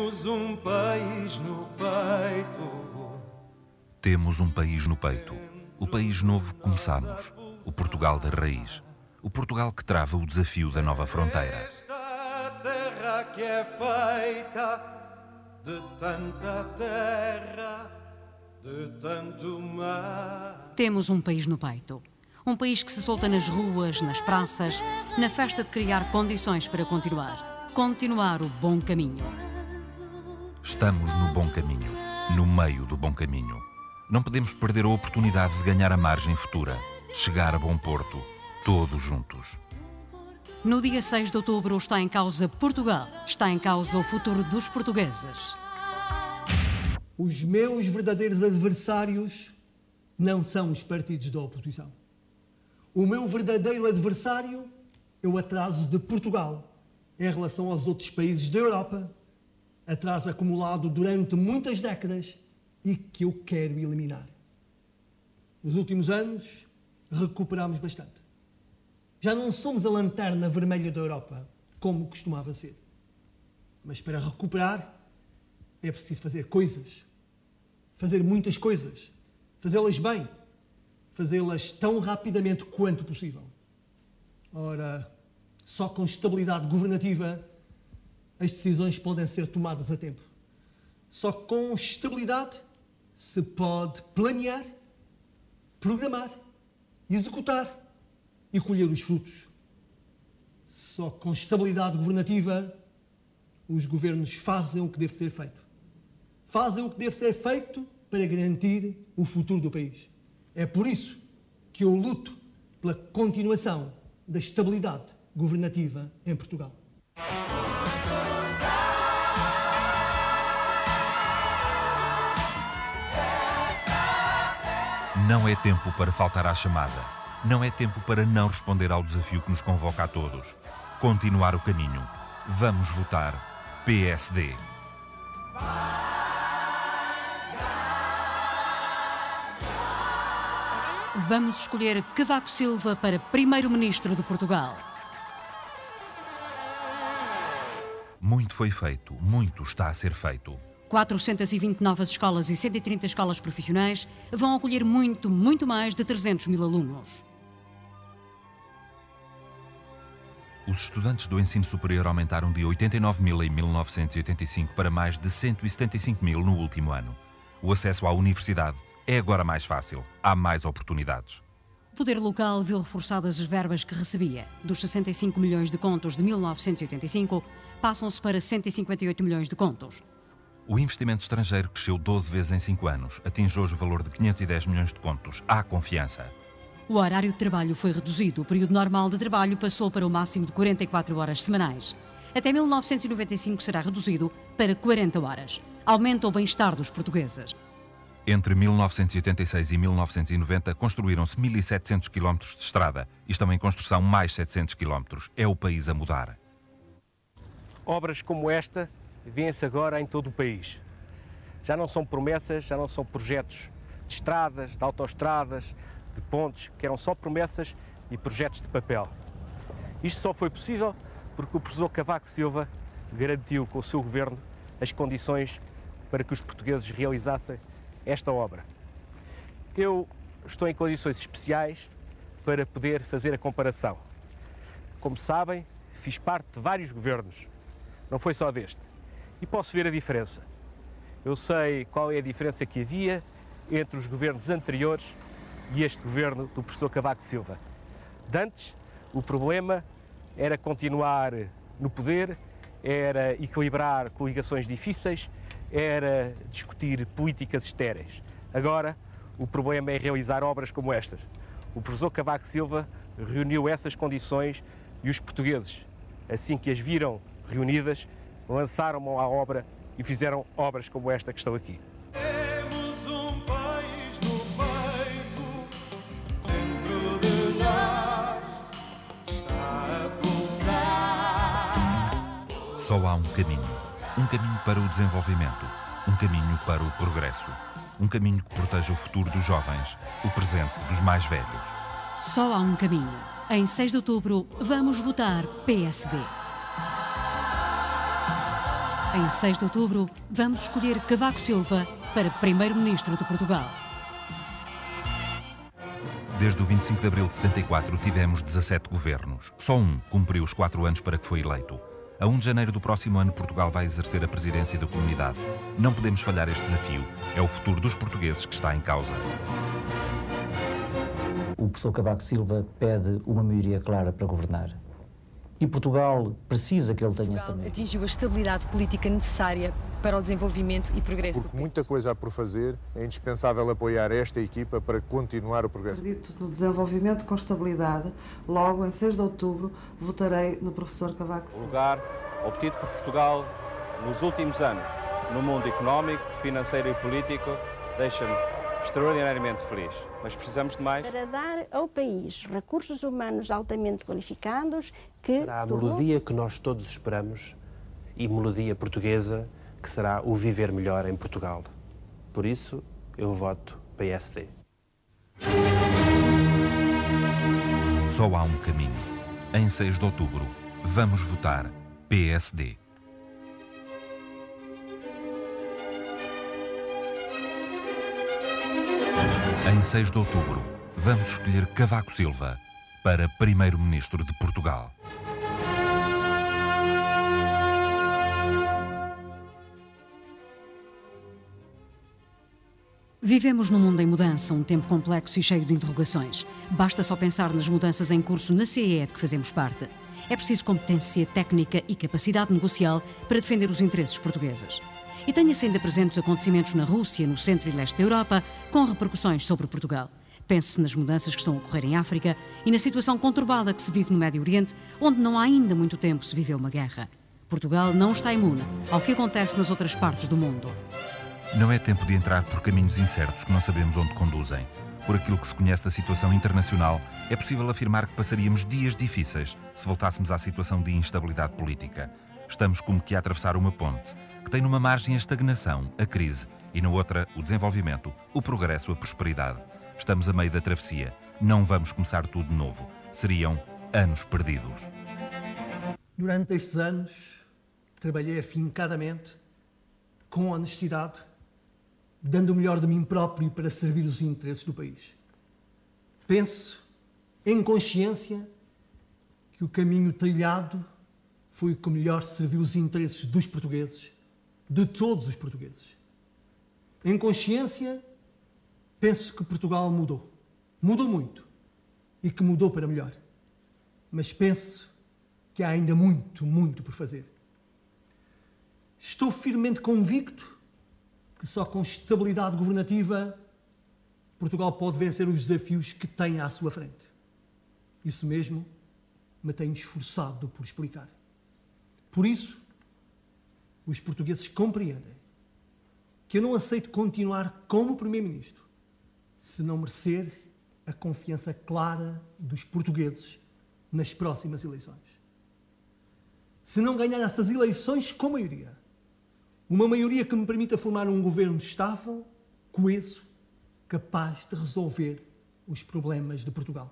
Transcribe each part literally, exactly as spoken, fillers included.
Temos um país no peito. Temos um país no peito. O país novo que começamos. O Portugal da raiz. O Portugal que trava o desafio da nova fronteira. Esta terra que é feita de tanta terra, de tanto mar. Temos um país no peito. Um país que se solta nas ruas, nas praças, na festa de criar condições para continuar. Continuar o bom caminho. Estamos no bom caminho, no meio do bom caminho. Não podemos perder a oportunidade de ganhar a margem futura, chegar a bom porto, todos juntos. No dia seis de outubro está em causa Portugal, está em causa o futuro dos portugueses. Os meus verdadeiros adversários não são os partidos da oposição. O meu verdadeiro adversário é o atraso de Portugal em relação aos outros países da Europa, atraso acumulado durante muitas décadas e que eu quero eliminar. Nos últimos anos, recuperamos bastante. Já não somos a lanterna vermelha da Europa, como costumava ser. Mas para recuperar, é preciso fazer coisas. Fazer muitas coisas. Fazê-las bem. Fazê-las tão rapidamente quanto possível. Ora, só com estabilidade governativa as decisões podem ser tomadas a tempo. Só com estabilidade se pode planear, programar, executar e colher os frutos. Só com estabilidade governativa os governos fazem o que deve ser feito. Fazem o que deve ser feito para garantir o futuro do país. É por isso que eu luto pela continuação da estabilidade governativa em Portugal. Não é tempo para faltar à chamada. Não é tempo para não responder ao desafio que nos convoca a todos. Continuar o caminho. Vamos votar P S D. Vamos escolher Cavaco Silva para primeiro-ministro de Portugal. Muito foi feito, muito está a ser feito. quatrocentas e vinte novas escolas e cento e trinta escolas profissionais vão acolher muito, muito mais de trezentos mil alunos. Os estudantes do ensino superior aumentaram de oitenta e nove mil em mil novecentos e oitenta e cinco para mais de cento e setenta e cinco mil no último ano. O acesso à universidade é agora mais fácil. Há mais oportunidades. O poder local viu reforçadas as verbas que recebia. Dos sessenta e cinco milhões de contos de mil novecentos e oitenta e cinco, passam-se para cento e cinquenta e oito milhões de contos. O investimento estrangeiro cresceu doze vezes em cinco anos. Atinge hoje o valor de quinhentos e dez milhões de contos. Há confiança. O horário de trabalho foi reduzido. O período normal de trabalho passou para o máximo de quarenta e quatro horas semanais. Até mil novecentos e noventa e cinco será reduzido para quarenta horas. Aumenta o bem-estar dos portugueses. Entre mil novecentos e oitenta e seis e mil novecentos e noventa construíram-se mil e setecentos quilómetros de estrada e estão em construção mais setecentos quilómetros. É o país a mudar. Obras como esta vêem-se agora em todo o país. Já não são promessas, já não são projetos de estradas, de autoestradas, de pontes, que eram só promessas e projetos de papel. Isto só foi possível porque o professor Cavaco Silva garantiu com o seu governo as condições para que os portugueses realizassem esta obra. Eu estou em condições especiais para poder fazer a comparação. Como sabem, fiz parte de vários governos, não foi só deste, e posso ver a diferença. Eu sei qual é a diferença que havia entre os governos anteriores e este governo do professor Cavaco Silva. De antes, o problema era continuar no poder, era equilibrar coligações difíceis, era discutir políticas estéreis. Agora, o problema é realizar obras como estas. O professor Cavaco Silva reuniu essas condições e os portugueses, assim que as viram reunidas, lançaram mão à obra e fizeram obras como esta que estão aqui. Temos um país no peito, dentro de nós está a pulsar. Só há um caminho. Um caminho para o desenvolvimento. Um caminho para o progresso. Um caminho que proteja o futuro dos jovens, o presente dos mais velhos. Só há um caminho. Em seis de outubro, vamos votar P S D. Em seis de outubro, vamos escolher Cavaco Silva para primeiro-ministro de Portugal. Desde o vinte e cinco de abril de setenta e quatro tivemos dezassete governos. Só um cumpriu os quatro anos para que foi eleito. A um de janeiro do próximo ano, Portugal vai exercer a presidência da Comunidade. Não podemos falhar este desafio. É o futuro dos portugueses que está em causa. O professor Cavaco Silva pede uma maioria clara para governar. E Portugal precisa que ele tenha Portugal essa maioria. atingiu a estabilidade política necessária para o desenvolvimento e progresso. Porque muita coisa há por fazer, é indispensável apoiar esta equipa para continuar o progresso. Acredito no desenvolvimento com estabilidade. Logo, em seis de outubro, votarei no professor Cavaco Silva. O lugar obtido por Portugal nos últimos anos, no mundo económico, financeiro e político, deixa-me extraordinariamente feliz. Mas precisamos de mais. Para dar ao país recursos humanos altamente qualificados que... Será a melodia que nós todos esperamos e melodia portuguesa que será o viver melhor em Portugal. Por isso, eu voto P S D. Só há um caminho. Em seis de outubro, vamos votar P S D. Em seis de outubro, vamos escolher Cavaco Silva para primeiro-ministro de Portugal. Vivemos num mundo em mudança, um tempo complexo e cheio de interrogações. Basta só pensar nas mudanças em curso na C E E de que fazemos parte. É preciso competência técnica e capacidade negocial para defender os interesses portugueses. E tenha-se ainda presentes os acontecimentos na Rússia, no centro e leste da Europa, com repercussões sobre Portugal. Pense-se nas mudanças que estão a ocorrer em África e na situação conturbada que se vive no Médio Oriente, onde não há ainda muito tempo se viveu uma guerra. Portugal não está imune ao que acontece nas outras partes do mundo. Não é tempo de entrar por caminhos incertos que não sabemos onde conduzem. Por aquilo que se conhece da situação internacional, é possível afirmar que passaríamos dias difíceis se voltássemos à situação de instabilidade política. Estamos como que a atravessar uma ponte, que tem numa margem a estagnação, a crise, e na outra o desenvolvimento, o progresso, a prosperidade. Estamos a meio da travessia. Não vamos começar tudo de novo. Seriam anos perdidos. Durante estes anos, trabalhei afincadamente, com honestidade, dando o melhor de mim próprio para servir os interesses do país. Penso, em consciência, que o caminho trilhado foi o que melhor serviu os interesses dos portugueses, de todos os portugueses. Em consciência, penso que Portugal mudou. Mudou muito. E que mudou para melhor. Mas penso que há ainda muito, muito por fazer. Estou firmemente convicto que só com estabilidade governativa Portugal pode vencer os desafios que tem à sua frente. Isso mesmo me tenho esforçado por explicar. Por isso, os portugueses compreendem que eu não aceito continuar como Primeiro-Ministro se não merecer a confiança clara dos portugueses nas próximas eleições. Se não ganhar essas eleições com maioria, uma maioria que me permita formar um governo estável, coeso, capaz de resolver os problemas de Portugal.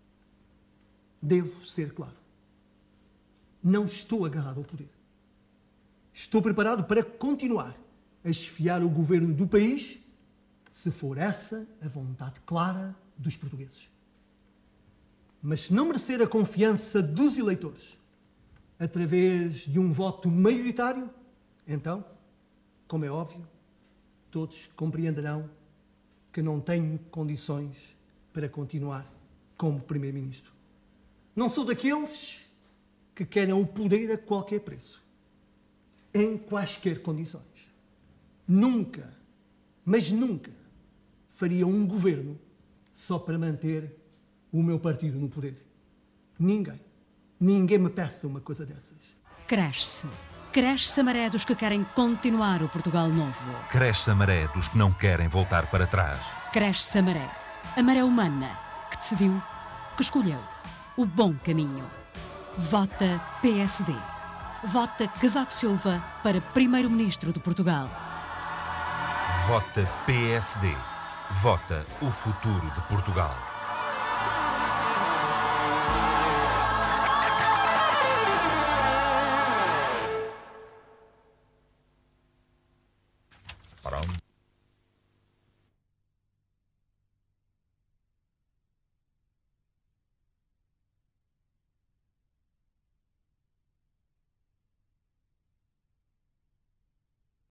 Devo ser claro. Não estou agarrado ao poder. Estou preparado para continuar a esfiar o governo do país, se for essa a vontade clara dos portugueses. Mas se não merecer a confiança dos eleitores através de um voto maioritário, então, como é óbvio, todos compreenderão que não tenho condições para continuar como Primeiro-Ministro. Não sou daqueles que querem o poder a qualquer preço, em quaisquer condições. Nunca, mas nunca, faria um governo só para manter o meu partido no poder. Ninguém, ninguém me peça uma coisa dessas. Cresce. Cresce a maré dos que querem continuar o Portugal novo. Cresce a maré dos que não querem voltar para trás. Cresce a maré. A maré humana que decidiu, que escolheu o bom caminho. Vota P S D. Vota Cavaco Silva para Primeiro-Ministro de Portugal. Vota P S D. Vota o futuro de Portugal. Pronto.